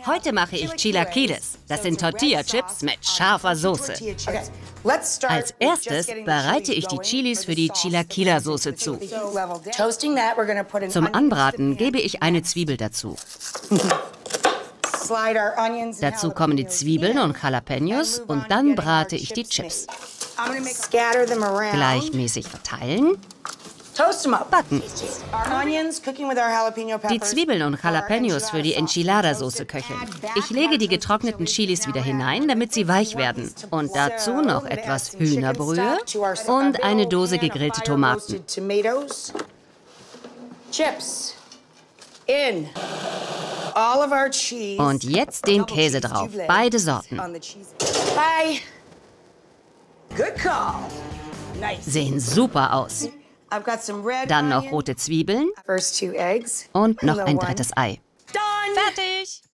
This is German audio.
Heute mache ich Chilaquiles. Das sind Tortilla-Chips mit scharfer Soße. Als erstes bereite ich die Chilis für die Chilaquila-Soße zu. Zum Anbraten gebe ich eine Zwiebel dazu. Dazu kommen die Zwiebeln und Jalapenos und dann brate ich die Chips. Gleichmäßig verteilen. Backen. Die Zwiebeln und Jalapenos für die Enchilada-Soße köcheln. Ich lege die getrockneten Chilis wieder hinein, damit sie weich werden. Und dazu noch etwas Hühnerbrühe und eine Dose gegrillte Tomaten. Und jetzt den Käse drauf, beide Sorten. Sehen super aus. Dann noch rote Zwiebeln und noch ein drittes Ei. Fertig!